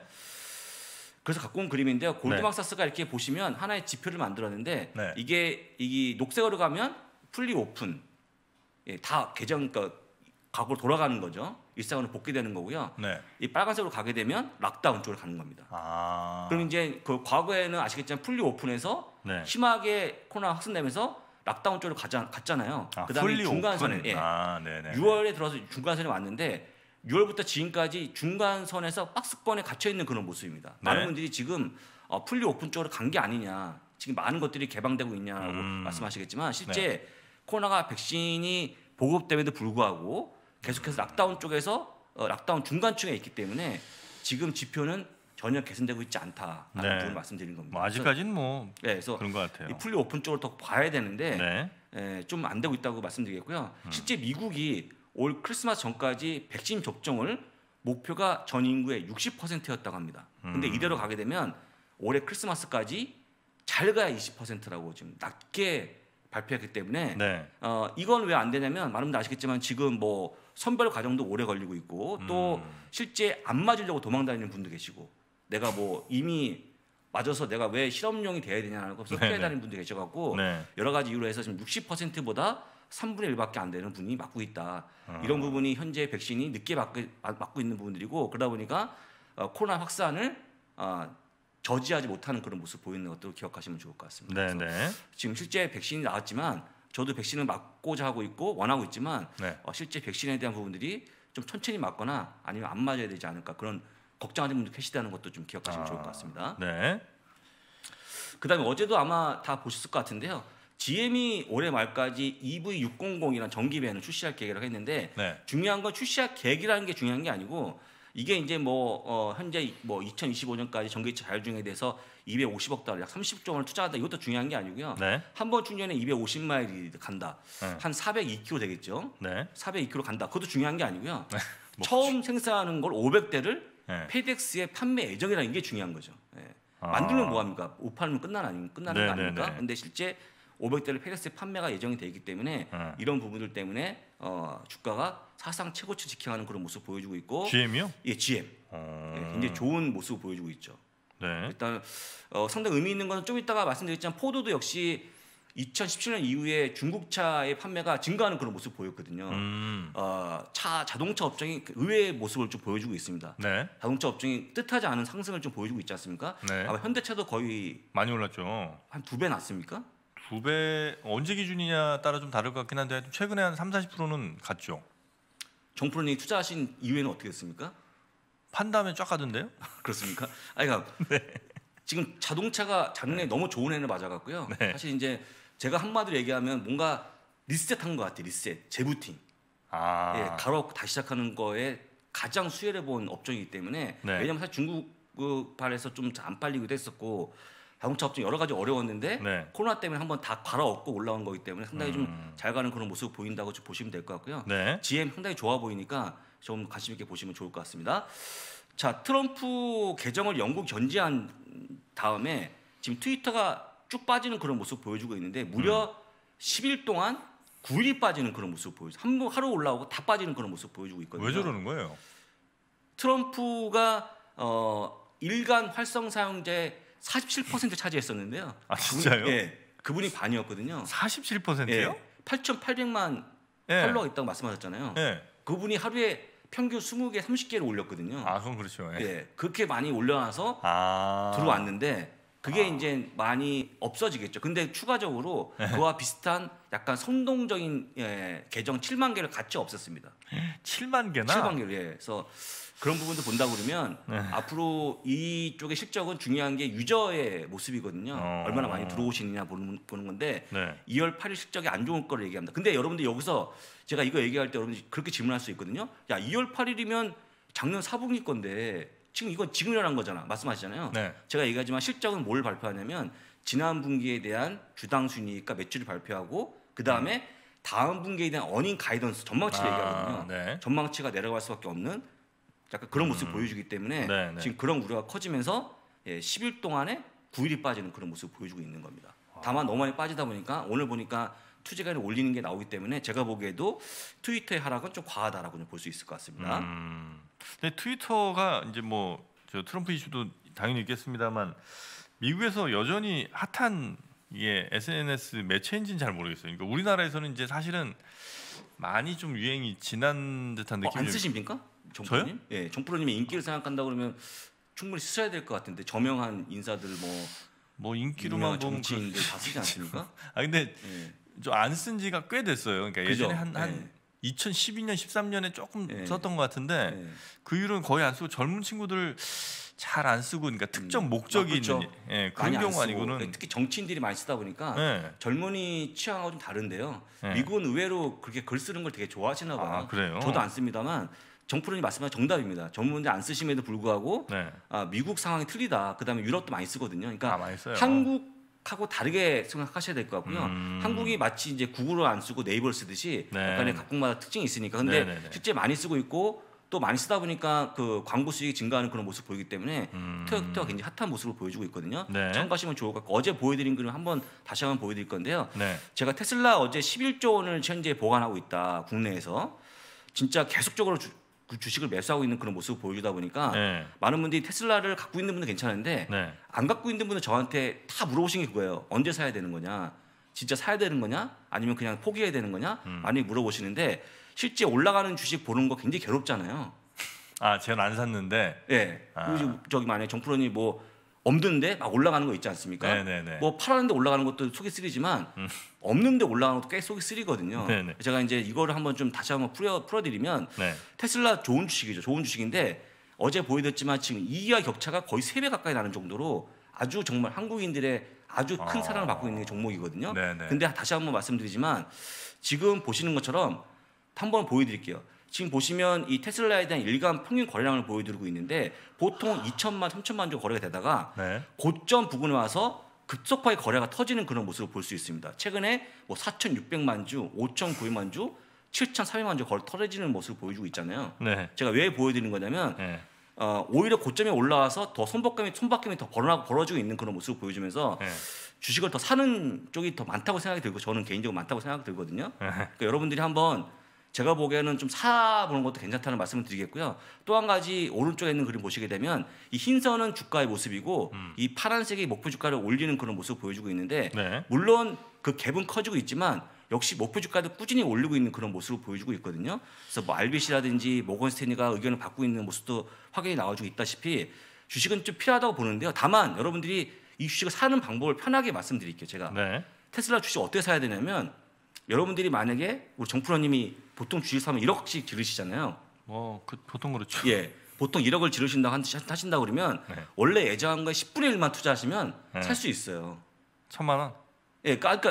Speaker 3: 그래서 갖고 온 그림인데요. 골드만삭스가 이렇게 보시면 하나의 지표를 만들었는데
Speaker 2: 네.
Speaker 3: 이게 녹색으로 가면 풀리 오픈, 다 개정 그러니까 과거로 돌아가는 거죠. 일상으로 복귀되는 거고요.
Speaker 2: 네.
Speaker 3: 이 빨간색으로 가게 되면 락다운 쪽으로 가는 겁니다. 그럼 이제 그 과거에는 아시겠지만 풀리 오픈해서
Speaker 2: 네.
Speaker 3: 심하게 코로나 확산되면서 락다운 쪽으로 갔잖아요. 그다음에 중간선에 6월에 들어서 중간선에 왔는데 6월부터 지금까지 중간선에서 박스권에 갇혀 있는 그런 모습입니다.
Speaker 2: 네.
Speaker 3: 많은 분들이 지금 풀리 오픈 쪽으로 간 게 아니냐, 지금 많은 것들이 개방되고 있냐라고 말씀하시겠지만 실제 코로나가 백신이 보급됨에도 불구하고 계속해서 락다운 쪽에서 락다운 중간층에 있기 때문에 지금 지표는 전혀 개선되고 있지 않다라는 부분을 말씀드리는 겁니다.
Speaker 2: 뭐 아직까지는 뭐
Speaker 3: 그래서
Speaker 2: 그런 것 같아요.
Speaker 3: 이 풀리 오픈 쪽을 더 봐야 되는데 좀 안 되고 있다고 말씀드리겠고요. 실제 미국이 올 크리스마스 전까지 백신 접종을 목표가 전 인구의 60%였다고 합니다. 근데 이대로 가게 되면 올해 크리스마스까지 잘 가야 20%라고 지금 낮게 발표했기 때문에 이건 왜 안 되냐면 많은 분들 아시겠지만 지금 뭐 선별 과정도 오래 걸리고 있고 또 실제 안 맞으려고 도망다니는 분도 계시고 내가 뭐 이미 맞아서 내가 왜 실험용이 돼야 되냐고 피해 다니는 분도 계셔갖고 여러 가지 이유로 해서 지금 60%보다 3분의 1밖에 안 되는 분이 맞고 있다. 이런 부분이 현재 백신이 늦게 맞고 있는 부분들이고 그러다 보니까 코로나 확산을 저지하지 못하는 그런 모습 보이는 것도 기억하시면 좋을 것 같습니다. 지금 실제 백신이 나왔지만 저도 백신을 맞고자 하고 있고 원하고 있지만 실제 백신에 대한 부분들이 좀 천천히 맞거나 아니면 안 맞아야 되지 않을까 그런 걱정하는 분들 계시다는 것도 좀 기억하시면 좋을 것 같습니다. 그다음에 어제도 아마 다 보셨을 것 같은데요. GM이 올해 말까지 EV600이라는 전기배를 출시할 계획이라고 했는데 중요한 건 출시할 계획이라는 게 중요한 게 아니고 이게 이제 뭐 현재 뭐 2025년까지 전기차 자율주행에 대해서 250억 달러, 약 30조 원을 투자한다. 이것도 중요한 게 아니고요. 한 번 충전에 250마일이 간다. 한 402km 되겠죠. 402km 간다. 그것도 중요한 게 아니고요. 처음 생산하는 걸 500대를 페덱스에 판매 예정이라는 게 중요한 거죠. 만들면 뭐 합니까? 못 팔면 끝나는 거 아닙니까? 근데 실제 500대를 페덱스에 판매가 예정이 되어 있기 때문에 이런 부분들 때문에 주가가 사상 최고치 지켜가는 그런 모습 보여주고 있고
Speaker 2: GM이요?
Speaker 3: 예, GM. 굉장히 좋은 모습을 보여주고 있죠. 일단 상당히 의미 있는 것은 좀 이따가 말씀드렸지만 포도도 역시 2017년 이후에 중국차의 판매가 증가하는 그런 모습을 보였거든요. 자동차 업종이 의외의 모습을 좀 보여주고 있습니다. 자동차 업종이 뜻하지 않은 상승을 좀 보여주고 있지 않습니까? 아마 현대차도 거의
Speaker 2: 많이 올랐죠.
Speaker 3: 한 2배 났습니까?
Speaker 2: 2배 언제 기준이냐 따라 좀 다를 것 같긴 한데 최근에 한 30-40%는 갔죠.
Speaker 3: 정프로님이 투자하신 이후에는 어떻게 됐습니까?
Speaker 2: 판 다음에 쫙 가던데요?
Speaker 3: 그렇습니까? 그러니까 지금 자동차가 작년에 너무 좋은 해를 맞아갖고요. 사실 이제 제가 한마디로 얘기하면 뭔가 리셋한 것 같아요. 리셋, 재부팅. 갈아엎고 다시 시작하는 거에 가장 수혜를 본 업종이기 때문에 왜냐하면 사실 중국 발에서 좀 안 팔리기도 했었고 자동차 업종 여러 가지 어려웠는데 코로나 때문에 한번 다 갈아엎고 올라온 거기 때문에 상당히 좀 잘 가는 그런 모습 보인다고 좀 보시면 될 것 같고요. GM 상당히 좋아 보이니까 좀 관심 있게 보시면 좋을 것 같습니다. 자, 트럼프 개정을 영국 견제한 다음에 지금 트위터가 쭉 빠지는 그런 모습 보여주고 있는데 무려 10일 동안 9일이 빠지는 그런 모습 보여주고 하루 올라오고 다 빠지는 그런 모습 보여주고 있거든요.
Speaker 2: 왜 저러는 거예요?
Speaker 3: 트럼프가 일간 활성 사용자의 47% 차지했었는데요.
Speaker 2: 진짜요?
Speaker 3: 그분이 반이었거든요.
Speaker 2: 47%요?
Speaker 3: 8,800만 팔로워가 있다고 말씀하셨잖아요. 그분이 하루에 평균 20개, 30개를 올렸거든요.
Speaker 2: 그건 그렇죠.
Speaker 3: 그렇게 많이 올려놔서 들어왔는데 그게 이제 많이 없어지겠죠. 근데 추가적으로 그와 비슷한 약간 선동적인 계정 7만 개를 같이 없앴습니다.
Speaker 2: 7만 개나?
Speaker 3: 7만 개를. 그래서 그런 부분도 본다 그러면 앞으로 이쪽의 실적은 중요한 게 유저의 모습이거든요. 얼마나 많이 들어오시느냐 보는 건데 2월 8일 실적이 안 좋을 거를 얘기합니다. 근데 여러분들 여기서 제가 이거 얘기할 때 여러분들 그렇게 질문할 수 있거든요. 야, 2월 8일이면 작년 4분기 건데 지금 이건 지금 일어난 거잖아. 말씀하시잖아요. 제가 얘기하지만 실적은 뭘 발표하냐면 지난 분기에 대한 주당 순이익과 매출을 발표하고 그다음에 다음 분기에 대한 어닝 가이던스 전망치를 얘기하거든요. 전망치가 내려갈 수밖에 없는 약간 그런 모습을 보여주기 때문에 지금 그런 우려가 커지면서 10일 동안에 9일이 빠지는 그런 모습을 보여주고 있는 겁니다. 다만 너무 많이 빠지다 보니까 오늘 보니까 투자가를 올리는 게 나오기 때문에 제가 보기에도 트위터의 하락은 좀 과하다라고 볼 수 있을 것 같습니다.
Speaker 2: 근데 트위터가 이제 뭐 저 트럼프 이슈도 당연히 있겠습니다만 미국에서 여전히 핫한 이게 SNS 매체인지는 잘 모르겠어요. 그러니까 우리나라에서는 이제 사실은 많이 좀 유행이 지난 듯한 느낌이
Speaker 3: 안 쓰십니까? 정프로님? 예, 정프로님의 인기를 생각한다 그러면 충분히 쓰셔야 될 것 같은데 저명한 인사들
Speaker 2: 뭐 인기로만
Speaker 3: 유명한
Speaker 2: 보면
Speaker 3: 정치인들 다 쓰지 않습니까?
Speaker 2: 아 근데
Speaker 3: 예.
Speaker 2: 좀 안 쓴 지가 꽤 됐어요. 그러니까
Speaker 3: 그죠?
Speaker 2: 예전에 한 2012년 13년에 조금
Speaker 3: 예.
Speaker 2: 썼던 것 같은데
Speaker 3: 예.
Speaker 2: 그 이후로는 거의 안 쓰고 젊은 친구들 잘 안 쓰고 그러니까 특정 목적이
Speaker 3: 그렇죠.
Speaker 2: 있는 그런
Speaker 3: 많이 안
Speaker 2: 경우
Speaker 3: 쓰고,
Speaker 2: 아니고는
Speaker 3: 특히 정치인들이 많이 쓰다 보니까
Speaker 2: 네.
Speaker 3: 젊은이 취향하고 좀 다른데요.
Speaker 2: 네.
Speaker 3: 미국은 의외로 그렇게 글 쓰는 걸 되게 좋아하시나 봐요.
Speaker 2: 아, 그래요?
Speaker 3: 저도 안 씁니다만 정프로님 말씀하신 정답입니다. 전문대 안 쓰심에도 불구하고
Speaker 2: 네.
Speaker 3: 미국 상황이 틀리다. 그다음에 유럽도 많이 쓰거든요. 그러니까
Speaker 2: 많이 써요.
Speaker 3: 한국하고 다르게 생각하셔야 될 것 같고요. 한국이 마치 이제 구글을 안 쓰고 네이버를 쓰듯이
Speaker 2: 네.
Speaker 3: 약간의 각국마다 특징이 있으니까. 근데
Speaker 2: 네네네.
Speaker 3: 실제 많이 쓰고 있고 또 많이 쓰다 보니까 그 광고 수익이 증가하는 그런 모습을 보이기 때문에 트위터가 굉장히 핫한 모습을 보여주고 있거든요.
Speaker 2: 네.
Speaker 3: 참고하시면 좋을 것 같고 어제 보여드린 글을 다시 한번 보여드릴 건데요.
Speaker 2: 네.
Speaker 3: 제가 테슬라 어제 11조 원을 현재 보관하고 있다 국내에서 진짜 계속적으로 그 주식을 매수하고 있는 그런 모습을 보여주다 보니까
Speaker 2: 네.
Speaker 3: 많은 분들이 테슬라를 갖고 있는 분은 괜찮은데
Speaker 2: 네.
Speaker 3: 안 갖고 있는 분은 저한테 다 물어보신 게 그거예요. 언제 사야 되는 거냐? 진짜 사야 되는 거냐? 아니면 그냥 포기해야 되는 거냐? 많이 물어보시는데 실제 올라가는 주식 보는 거 굉장히 괴롭잖아요.
Speaker 2: 아, 제가 안 샀는데.
Speaker 3: 예. 그리고 저기 만약에 정프로님 뭐 없는데 막 올라가는 거 있지 않습니까?
Speaker 2: 네네네.
Speaker 3: 뭐 팔았는데 올라가는 것도 속이 쓰리지만 없는데 올라가는 것도 꽤 속이 쓰리거든요.
Speaker 2: 네네.
Speaker 3: 제가 이제 이거를 한번 좀 다시 한번 풀어드리면
Speaker 2: 네.
Speaker 3: 테슬라 좋은 주식이죠. 좋은 주식인데 어제 보여드렸지만 지금 이하 격차가 거의 3배 가까이 나는 정도로 아주 정말 한국인들의 아주 큰 사랑을 받고 있는 종목이거든요.
Speaker 2: 네네.
Speaker 3: 근데 다시 한번 말씀드리지만 지금 보시는 것처럼 한번 보여드릴게요. 지금 보시면 이 테슬라에 대한 일간 평균 거래량을 보여드리고 있는데 보통 2천만, 3천만 정도 거래가 되다가
Speaker 2: 네.
Speaker 3: 고점 부근에 와서 급속하게 거래가 터지는 그런 모습을 볼 수 있습니다. 최근에 뭐 4,600만 주, 5,900만 주, 7,400만 주 거래 터지는 모습을 보여주고 있잖아요.
Speaker 2: 네.
Speaker 3: 제가 왜 보여드리는 거냐면
Speaker 2: 네.
Speaker 3: 오히려 고점에 올라와서 더 손바닥이 더 벌어지고 있는 그런 모습을 보여주면서
Speaker 2: 네.
Speaker 3: 주식을 더 사는 쪽이 더 많다고 생각이 들고 저는 개인적으로 많다고 생각이 들거든요. 그러니까 여러분들이 한번 제가 보기에는 좀 사보는 것도 괜찮다는 말씀을 드리겠고요. 또 한 가지 오른쪽에 있는 그림 보시게 되면 이 흰선은 주가의 모습이고 이 파란색이 목표 주가를 올리는 그런 모습을 보여주고 있는데
Speaker 2: 네.
Speaker 3: 물론 그 갭은 커지고 있지만 역시 목표 주가도 꾸준히 올리고 있는 그런 모습을 보여주고 있거든요. 그래서 뭐 RBC라든지 모건스탠리가 의견을 받고 있는 모습도 확연히 나와주고 있다시피 주식은 좀 필요하다고 보는데요. 다만 여러분들이 이 주식을 사는 방법을 편하게 말씀드릴게요. 제가
Speaker 2: 네.
Speaker 3: 테슬라 주식 어떻게 사야 되냐면 여러분들이 만약에 우리 정프로님이 보통 주식 사면 1억씩 지르시잖아요.
Speaker 2: 보통 그렇죠.
Speaker 3: 예, 보통 1억을 지르신다고 하신다 그러면
Speaker 2: 네.
Speaker 3: 원래 예정한 거에 10분의 1만 투자하시면
Speaker 2: 네.
Speaker 3: 살 수 있어요.
Speaker 2: 1,000만 원.
Speaker 3: 예, 그러니까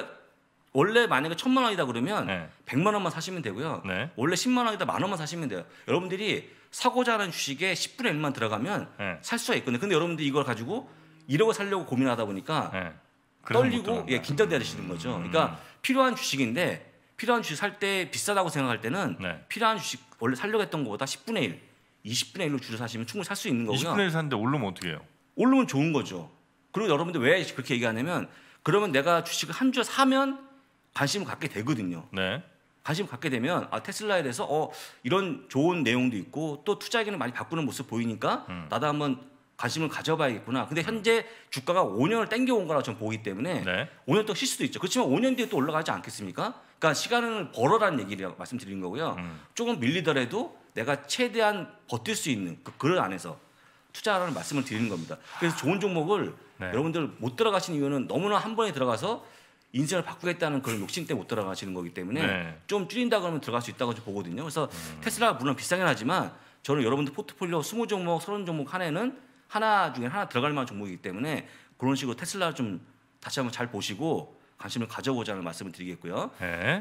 Speaker 3: 원래 만약에 1,000만 원이다 그러면
Speaker 2: 네.
Speaker 3: 100만 원만 사시면 되고요.
Speaker 2: 네.
Speaker 3: 원래 10만 원이다 10,000원만 사시면 돼요. 여러분들이 사고자 하는 주식에 10분의 1만 들어가면
Speaker 2: 네.
Speaker 3: 살 수가 있거든요. 근데 여러분들이 이걸 가지고 1억을 살려고 고민하다 보니까
Speaker 2: 네. 그래서 못
Speaker 3: 떨리고
Speaker 2: 들어간다.
Speaker 3: 긴장되시는 거죠. 그러니까 필요한 주식인데 필요한 주식 살 때 비싸다고 생각할 때는
Speaker 2: 네.
Speaker 3: 필요한 주식 원래 살려고 했던 것보다 10분의 1, 20분의 1로 줄여 사시면 충분히 살 수 있는 거고요.
Speaker 2: 20분의 1 샀는데 오르면 어떻게 해요?
Speaker 3: 오르면 좋은 거죠. 그리고 여러분들 왜 그렇게 얘기하냐면 그러면 내가 주식을 한 주 사면 관심을 갖게 되거든요.
Speaker 2: 네.
Speaker 3: 관심을 갖게 되면 테슬라에 대해서 이런 좋은 내용도 있고 또 투자 의견을 많이 바꾸는 모습 보이니까 나도 한번 관심을 가져봐야겠구나. 근데 현재 주가가 5년을 땡겨온 거라고 저는 보기 때문에
Speaker 2: 네.
Speaker 3: 5년 동안 쉴 수도 있죠. 그렇지만 5년 뒤에 또 올라가지 않겠습니까? 그러니까 시간을 벌어라는 얘기를 말씀드린 거고요. 조금 밀리더라도 내가 최대한 버틸 수 있는 그 그릇 안에서 투자하라는 말씀을 드리는 겁니다. 그래서 좋은 종목을
Speaker 2: 네.
Speaker 3: 여러분들 못 들어가신 이유는 너무나 한 번에 들어가서 인생을 바꾸겠다는 그런 욕심 때문에 못 들어가시는 거기 때문에
Speaker 2: 네.
Speaker 3: 좀 줄인다 그러면 들어갈 수 있다고 보거든요. 그래서 테슬라가 물론 비싸긴 하지만 저는 여러분들 포트폴리오 20종목, 30종목 한해는 하나 중에 하나 들어갈 만한 종목이기 때문에 그런 식으로 테슬라 좀 다시 한번 잘 보시고 관심을 가져보자는 말씀을 드리겠고요.
Speaker 2: 네.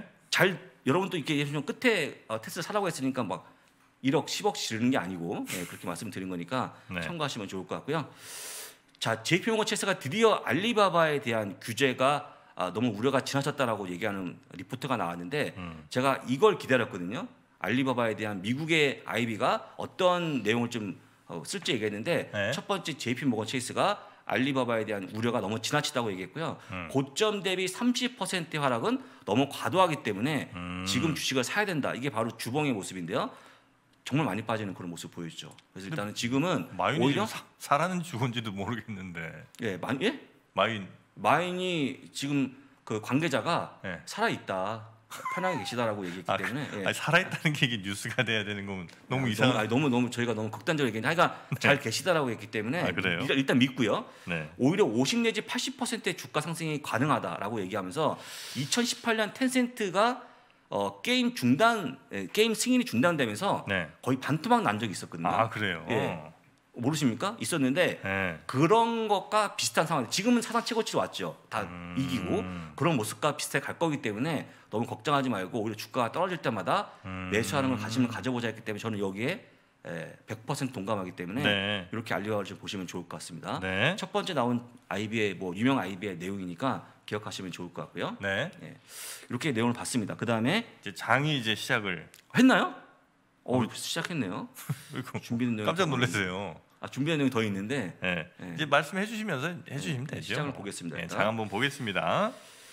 Speaker 3: 여러분 또 이렇게 좀 끝에 테슬라 사라고 했으니까 막 1억, 10억 지르는 게 아니고 그렇게 말씀드린 거니까
Speaker 2: 네.
Speaker 3: 참고하시면 좋을 것 같고요. 자, JP모건체스가 드디어 알리바바에 대한 규제가 너무 우려가 지나쳤다라고 얘기하는 리포트가 나왔는데 제가 이걸 기다렸거든요. 알리바바에 대한 미국의 IB가 어떤 내용을 좀 쓸지 얘기했는데
Speaker 2: 네.
Speaker 3: 첫 번째 JP모건체이스가 알리바바에 대한 우려가 너무 지나치다고 얘기했고요. 고점 대비 30%의 하락은 너무 과도하기 때문에 지금 주식을 사야 된다. 이게 바로 주봉의 모습인데요. 정말 많이 빠지는 그런 모습 보여주죠. 그래서 일단은 지금은
Speaker 2: 마윈이
Speaker 3: 오히려
Speaker 2: 사라는 죽은지도 모르겠는데.
Speaker 3: 예, 예?
Speaker 2: 마윈
Speaker 3: 마인이 지금 그 관계자가
Speaker 2: 네.
Speaker 3: 살아 있다. 편하게 계시다라고 얘기했기 때문에 예.
Speaker 2: 아니, 살아있다는 게 이게 뉴스가 돼야 되는 거면 너무 이상한.
Speaker 3: 너무 저희가 너무 극단적으로 얘기했는데 하여간 잘 계시다라고 했기 때문에
Speaker 2: 그래요?
Speaker 3: 일단 믿고요.
Speaker 2: 네.
Speaker 3: 오히려 50 내지 80%의 주가 상승이 가능하다라고 얘기하면서 2018년 텐센트가 게임 승인이 중단되면서
Speaker 2: 네.
Speaker 3: 거의 반토막 난 적이 있었거든요.
Speaker 2: 아 그래요.
Speaker 3: 예. 모르십니까? 있었는데
Speaker 2: 네.
Speaker 3: 그런 것과 비슷한 상황. 지금은 사상 최고치로 왔죠. 다 이기고 그런 모습과 비슷하게 갈 거기 때문에 너무 걱정하지 말고 오히려 주가가 떨어질 때마다 매수하는 걸 관심을 가져보자 했기 때문에 저는 여기에 100% 동감하기 때문에
Speaker 2: 네.
Speaker 3: 이렇게 알리바바를 좀 보시면 좋을 것 같습니다.
Speaker 2: 네.
Speaker 3: 첫 번째 나온 IB의 유명 IB의 내용이니까 기억하시면 좋을 것 같고요.
Speaker 2: 네.
Speaker 3: 예. 이렇게 내용을 봤습니다. 그 다음에
Speaker 2: 이제 장이 이제 시작을.
Speaker 3: 했나요? 시작했네요.
Speaker 2: 아이고,
Speaker 3: 준비된 내용
Speaker 2: 깜짝 놀랐어요.
Speaker 3: 준비된 내용이 더 있는데
Speaker 2: 네.
Speaker 3: 네.
Speaker 2: 이제 말씀해 주시면서 해주시면 되죠.
Speaker 3: 시장을 보겠습니다.
Speaker 2: 네,
Speaker 3: 일단.
Speaker 2: 장 한번 보겠습니다.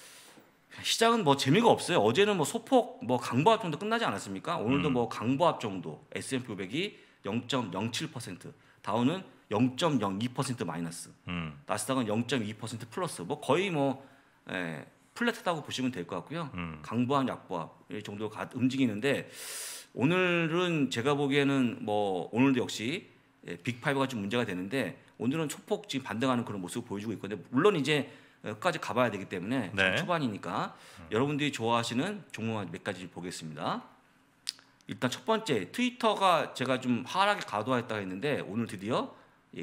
Speaker 3: 시장은 뭐 재미가 없어요. 어제는 뭐 소폭 강보합 정도 끝나지 않았습니까? 오늘도 강보합 정도. S&P 500이 0.07%, 다우는 0.02% 마이너스, 나스닥은 0.2% 플러스. 거의 플랫하다고 보시면 될 것 같고요. 강보합, 약보합 이 정도 움직이는데 오늘은 제가 보기에는 오늘도 역시 빅5가 좀 문제가 되는데 오늘은 소폭 지금 반등하는 그런 모습을 보여주고 있거든요. 물론 이제 끝까지 가봐야 되기 때문에
Speaker 2: 네.
Speaker 3: 초반이니까 여러분들이 좋아하시는 종목 몇 가지 보겠습니다. 일단 첫 번째 트위터가 제가 좀 하락에 가도했다고 했는데 오늘 드디어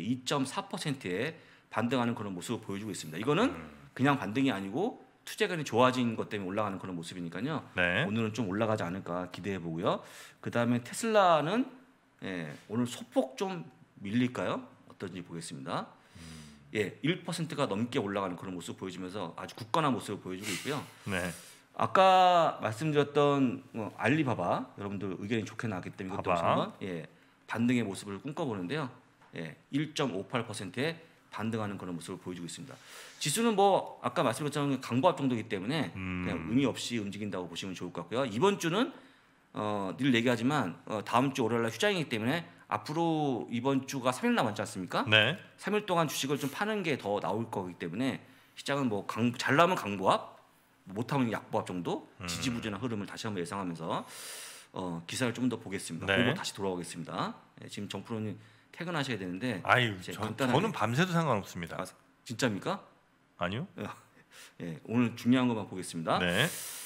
Speaker 3: 2.4%에 반등하는 그런 모습을 보여주고 있습니다. 이거는 그냥 반등이 아니고 투자금이 좋아진 것 때문에 올라가는 그런 모습이니까요.
Speaker 2: 네.
Speaker 3: 오늘은 좀 올라가지 않을까 기대해 보고요. 그 다음에 테슬라는 오늘 소폭 좀 밀릴까요? 어떤지 보겠습니다. 1%가 넘게 올라가는 그런 모습 보여주면서 아주 굳건한 모습을 보여주고 있고요.
Speaker 2: 네.
Speaker 3: 아까 말씀드렸던 알리바바 여러분들 의견이 좋게 나왔기 때문에 이것도 한번 반등의 모습을 꿈꿔보는데요. 1.58%에 반등하는 그런 모습을 보여주고 있습니다. 지수는 아까 말씀드렸던 강보합 정도이기 때문에 그냥 의미 없이 움직인다고 보시면 좋을 것 같고요. 이번 주는 늘 얘기하지만 다음 주 월요일 날 휴장이기 때문에 앞으로 이번 주가 3일 남았지 않습니까?
Speaker 2: 네.
Speaker 3: 3일 동안 주식을 좀 파는 게 더 나올 거기 때문에 시장은 잘 나오면 강보합, 못하면 약보합 정도 지지부진한 흐름을 다시 한번 예상하면서 기사를 좀 더 보겠습니다.
Speaker 2: 네.
Speaker 3: 보고 다시 돌아오겠습니다. 지금 정프로님 퇴근하셔야 되는데
Speaker 2: 아유,
Speaker 3: 간단하게
Speaker 2: 저는 밤새도 상관없습니다.
Speaker 3: 진짜입니까?
Speaker 2: 아니요.
Speaker 3: 오늘 중요한 것만 보겠습니다.
Speaker 2: 네.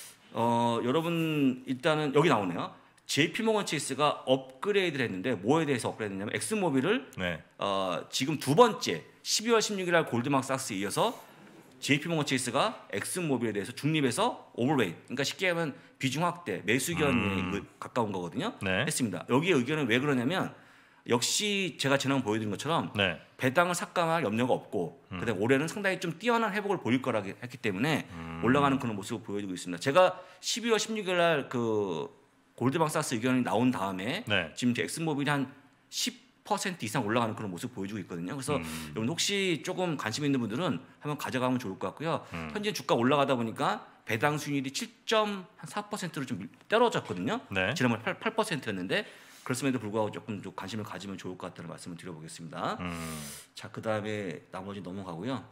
Speaker 3: 여러분 일단은 여기 나오네요. JP모건 체이스가 업그레이드를 했는데 뭐에 대해서 업그레이드했냐면 엑스모빌을 지금 두 번째 12월 16일 날 골드만삭스에 이어서 JP모건 체이스가 엑스모빌에 대해서 중립에서 오버웨이트, 그러니까 쉽게 하면 비중 확대, 매수 의견에 가까운 거거든요.
Speaker 2: 네.
Speaker 3: 했습니다. 여기에 의견은 왜 그러냐면 역시 제가 지난번 보여드린 것처럼
Speaker 2: 네.
Speaker 3: 배당을 삭감할 염려가 없고 그다음에 올해는 상당히 좀 뛰어난 회복을 보일 거라고 했기 때문에 올라가는 그런 모습을 보여주고 있습니다. 제가 12월 16일 날 골드만삭스 의견이 나온 다음에
Speaker 2: 네.
Speaker 3: 지금 엑스모빌이 한 10% 이상 올라가는 그런 모습 보여주고 있거든요. 그래서 여러분 혹시 조금 관심 있는 분들은 한번 가져가면 좋을 것 같고요. 현재 주가 올라가다 보니까 배당 수익률이 7.4%로 좀 떨어졌거든요.
Speaker 2: 네.
Speaker 3: 지난번에 8%였는데 그렇음에도 불구하고 조금 좀 관심을 가지면 좋을 것 같다는 말씀을 드려보겠습니다. 자, 그 다음에 나머지 넘어가고요.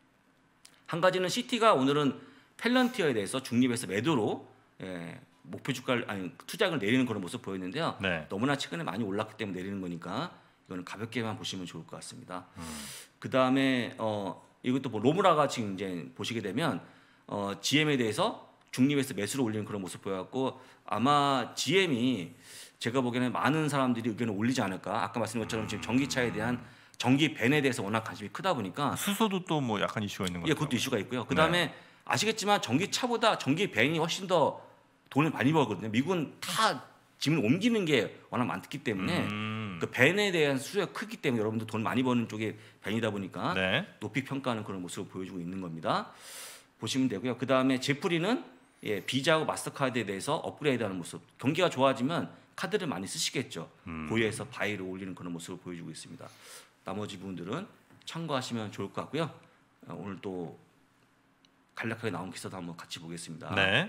Speaker 3: 한 가지는 시티가 오늘은 펠런티어에 대해서 중립에서 매도로 목표 주가를 투자액을 내리는 그런 모습 보였는데요.
Speaker 2: 네.
Speaker 3: 너무나 최근에 많이 올랐기 때문에 내리는 거니까 이거는 가볍게만 보시면 좋을 것 같습니다. 그 다음에 이것도 로무라가 지금 이제 보시게 되면 GM에 대해서 중립에서 매수로 올리는 그런 모습 보였고 아마 GM이 제가 보기에는 많은 사람들이 의견을 올리지 않을까. 아까 말씀드린 것처럼 지금 전기차에 대한 전기 밴에 대해서 워낙 관심이 크다 보니까
Speaker 2: 수소도 또 약간 이슈가 있는 거죠.
Speaker 3: 그것도 이슈가 있고요. 그 다음에 아시겠지만 전기차보다 전기 밴이 훨씬 더 돈을 많이 벌거든요. 미국은 다 짐을 옮기는 게 워낙 많기 때문에 그 밴에 대한 수요가 크기 때문에 여러분들 돈 많이 버는 쪽에 밴이다 보니까 높이 평가하는 그런 모습을 보여주고 있는 겁니다. 보시면 되고요. 그 다음에 제프리는 비자하고 마스터카드에 대해서 업그레이드하는 모습. 경기가 좋아지면 카드를 많이 쓰시겠죠. 보유해서 바이를 올리는 그런 모습을 보여주고 있습니다. 나머지 부분들은 참고하시면 좋을 것 같고요. 오늘 또 간략하게 나온 기사도 한번 같이 보겠습니다.
Speaker 2: 네.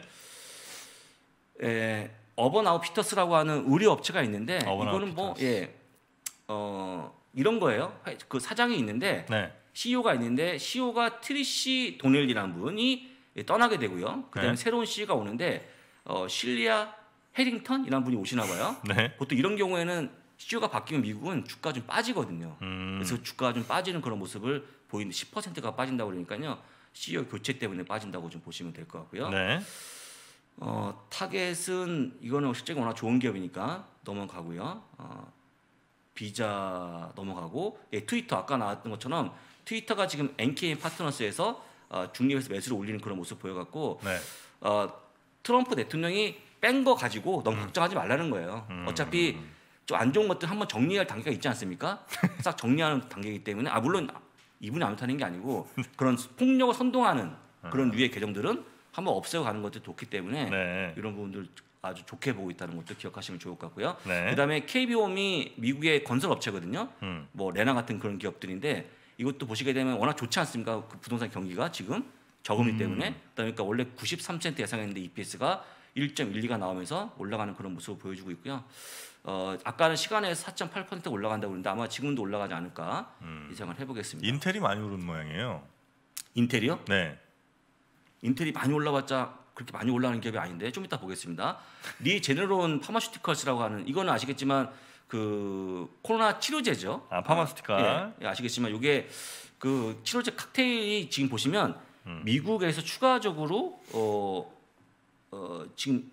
Speaker 3: 어버나우피터스라고 하는 의류 업체가 있는데 이거는
Speaker 2: 어버나우피터스.
Speaker 3: 이런 거예요. 그 사장이 있는데 CEO가 있는데 CEO가 트리시 도넬이라는 분이 떠나게 되고요. 그다음에
Speaker 2: 네.
Speaker 3: 새로운 CEO가 오는데 실리아 해링턴이라는 분이 오시나 봐요.
Speaker 2: 네.
Speaker 3: 보통 이런 경우에는 CEO가 바뀌면 미국은 주가 좀 빠지거든요. 그래서 주가가 좀 빠지는 그런 모습을 보이는 10%가 빠진다고 그러니까요. CEO 교체 때문에 빠진다고 좀 보시면 될 것 같고요.
Speaker 2: 네.
Speaker 3: 타겟은 이거는 실제로 워낙 좋은 기업이니까 넘어가고요. 비자 넘어가고 트위터 아까 나왔던 것처럼 트위터가 지금 NK 파트너스에서 중립에서 매수를 올리는 그런 모습 보여갖고
Speaker 2: 네.
Speaker 3: 트럼프 대통령이 뺀 거 가지고 너무 걱정하지 말라는 거예요. 어차피 좀 안 좋은 것들 한번 정리할 단계가 있지 않습니까? 싹 정리하는 단계이기 때문에 물론 이분이 안 못하는 게 아니고 그런 폭력을 선동하는 그런 류의 계정들은 한번 없애고 가는 것도 좋기 때문에
Speaker 2: 네.
Speaker 3: 이런 부분들 아주 좋게 보고 있다는 것도 기억하시면 좋을 것 같고요.
Speaker 2: 네.
Speaker 3: 그다음에 KB홈이 미국의 건설 업체거든요.
Speaker 2: 음.
Speaker 3: 뭐 레나 같은 그런 기업들인데 이것도 보시게 되면 워낙 좋지 않습니까? 그 부동산 경기가 지금 저금리 때문에 그러니까 원래 93센트 예상했는데 EPS가 1.12가 나오면서 올라가는 그런 모습을 보여주고 있고요. 아까는 시간에 4.8% 올라간다고 그러는데 아마 지금도 올라가지 않을까 예상을 해보겠습니다.
Speaker 2: 인텔이 많이 오른 모양이에요.
Speaker 3: 인텔이요?
Speaker 2: 네.
Speaker 3: 인텔이 많이 올라봤자 그렇게 많이 올라가는 기업이 아닌데 좀 이따 보겠습니다. 리제네론 파마슈티컬스라고 하는 이거는 아시겠지만 그 코로나 치료제죠.
Speaker 2: 파마스티카.
Speaker 3: 예, 아시겠지만 이게 그 치료제 칵테일이 지금 보시면 미국에서 추가적으로 지금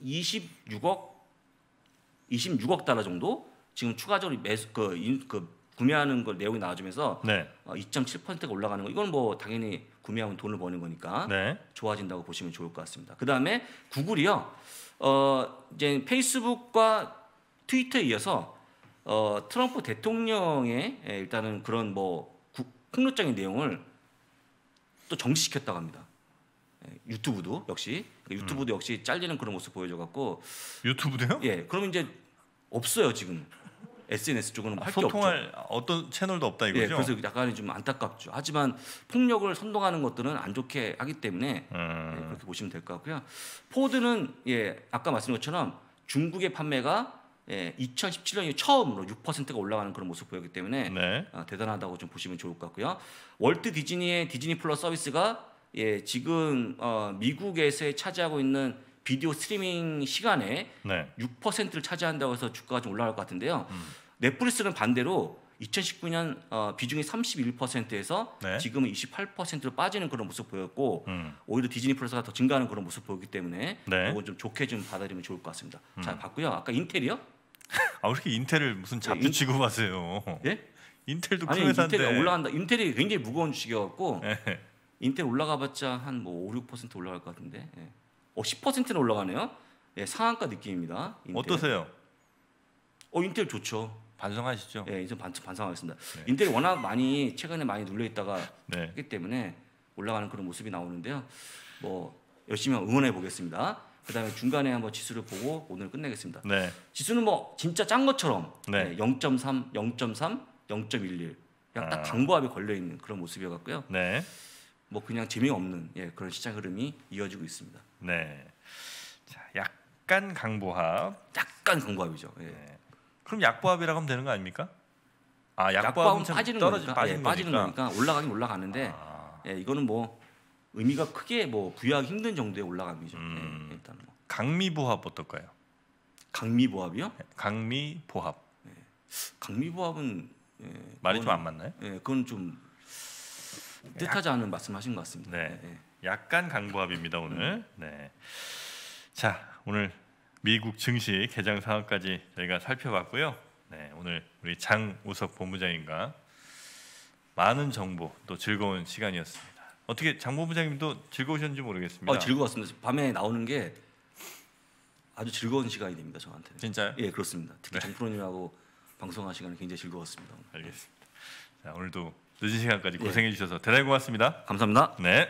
Speaker 3: 26억 달러 정도 지금 추가적으로 매수 구매하는 걸 내용이 나와주면서
Speaker 2: 네.
Speaker 3: 2.7%가 올라가는 거 이건 뭐 당연히 구매하면 돈을 버는 거니까
Speaker 2: 네.
Speaker 3: 좋아진다고 보시면 좋을 것 같습니다. 그 다음에 구글이요. 이제 페이스북과 트위터에 이어서 트럼프 대통령의 일단은 그런 뭐 폭로적인 내용을 또 정지시켰다고 합니다. 유튜브도 역시 잘리는 그런 모습 보여줘갖고
Speaker 2: 유튜브도요?
Speaker 3: 예, 그럼 이제 없어요 지금 SNS 쪽은 할 게 없죠.
Speaker 2: 소통할 어떤 채널도 없다 이거죠?
Speaker 3: 예, 그래서 약간 좀 안타깝죠. 하지만 폭력을 선동하는 것들은 안 좋게 하기 때문에 그렇게 보시면 될 것 같고요. 포드는 아까 말씀드린 것처럼 중국의 판매가 2017년 이후 처음으로 6%가 올라가는 그런 모습 보였기 때문에
Speaker 2: 네.
Speaker 3: 대단하다고 좀 보시면 좋을 것 같고요. 월트 디즈니의 디즈니 플러스 서비스가 지금 미국에서 차지하고 있는 비디오 스트리밍 시간에
Speaker 2: 네.
Speaker 3: 6%를 차지한다고 해서 주가가 좀 올라갈 것 같은데요. 넷플릭스는 반대로 2019년 비중이 31%에서
Speaker 2: 네.
Speaker 3: 지금은 28%로 빠지는 그런 모습 보였고 오히려 디즈니 플러스가 더 증가하는 그런 모습 보이기 때문에
Speaker 2: 네.
Speaker 3: 이건 좀 좋게 좀 받아들이면 좋을 것 같습니다. 자, 봤고요. 아까 인텔이요?
Speaker 2: 왜 이렇게 인텔을 무슨 잡주 취급하세요?
Speaker 3: 예?
Speaker 2: 인텔도
Speaker 3: 아니
Speaker 2: 큰 회사인데.
Speaker 3: 인텔이 올라간다. 인텔이 굉장히 무거운 주식이었고
Speaker 2: 네.
Speaker 3: 인텔 올라가봤자 한 뭐 5, 6% 올라갈 것 같은데 10%는 올라가네요. 상한가 느낌입니다. 인텔.
Speaker 2: 어떠세요?
Speaker 3: 인텔 좋죠.
Speaker 2: 반성하시죠?
Speaker 3: 인텔 반성하겠습니다.
Speaker 2: 네.
Speaker 3: 인텔이 워낙 최근에 많이 눌려 있다가
Speaker 2: 네.
Speaker 3: 했기 때문에 올라가는 그런 모습이 나오는데요. 뭐 열심히 응원해 보겠습니다. 그다음에 중간에 한번 지수를 보고 오늘 끝내겠습니다.
Speaker 2: 네.
Speaker 3: 지수는 뭐 진짜 짠 것처럼
Speaker 2: 네.
Speaker 3: 0.3, 0.3, 0.11 그냥 딱 강보합이 걸려 있는 그런 모습이었고요.
Speaker 2: 네.
Speaker 3: 뭐 그냥 재미없는 그런 시장 흐름이 이어지고 있습니다.
Speaker 2: 네. 자, 약간 강보합.
Speaker 3: 약간 강보합이죠.
Speaker 2: 네. 그럼 약보합이라고 하면 되는 거 아닙니까?
Speaker 3: 약보합은 빠지는 거니까.
Speaker 2: 빠지는
Speaker 3: 거니까 올라가긴 올라가는데 이거는 뭐 의미가 크게 뭐 부여하기 힘든 정도의 올라감이죠. 일단 뭐.
Speaker 2: 강미보합 어떨까요?
Speaker 3: 강미보합이요?
Speaker 2: 강미보합.
Speaker 3: 강미보합은
Speaker 2: 말이 좀 안 맞나요?
Speaker 3: 그건 좀 뜻하지 않은 말씀하신 것 같습니다.
Speaker 2: 네. 약간 강보합입니다 오늘. 네. 자, 오늘 미국 증시 개장 상황까지 저희가 살펴봤고요. 네, 오늘 우리 장우석 본부장님과 많은 정보 또 즐거운 시간이었습니다. 어떻게 장 본부장님도 즐거우셨는지 모르겠습니다.
Speaker 3: 즐거웠습니다. 밤에 나오는 게 아주 즐거운 시간이 됩니다 저한테.
Speaker 2: 진짜요?
Speaker 3: 예, 그렇습니다. 특히 정 프로님하고 방송하는 시간이 굉장히 즐거웠습니다.
Speaker 2: 알겠습니다. 자, 오늘도 늦은 시간까지 고생해 주셔서 대단히 고맙습니다.
Speaker 3: 감사합니다.
Speaker 2: 네.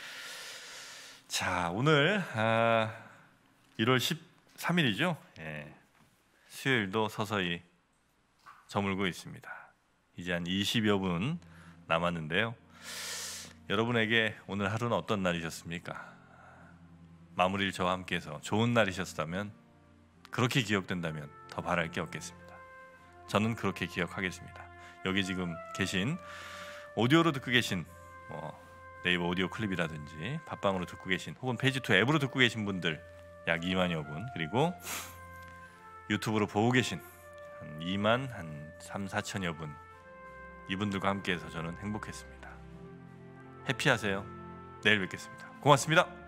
Speaker 2: 자, 오늘 1월 13일이죠. 예. 수요일도 서서히 저물고 있습니다. 이제 한 20여 분 남았는데요. 여러분에게 오늘 하루는 어떤 날이셨습니까? 마무리를 저와 함께해서 좋은 날이셨다면, 그렇게 기억된다면 더 바랄 게 없겠습니다. 저는 그렇게 기억하겠습니다. 여기 지금 계신 오디오로 듣고 계신 네이버 오디오 클립이라든지 팟빵으로 듣고 계신 혹은 페이지2 앱으로 듣고 계신 분들 약 2만여 분, 그리고 유튜브로 보고 계신 한 2만 한 3, 4천여 분, 이분들과 함께해서 저는 행복했습니다. 해피하세요. 내일 뵙겠습니다. 고맙습니다.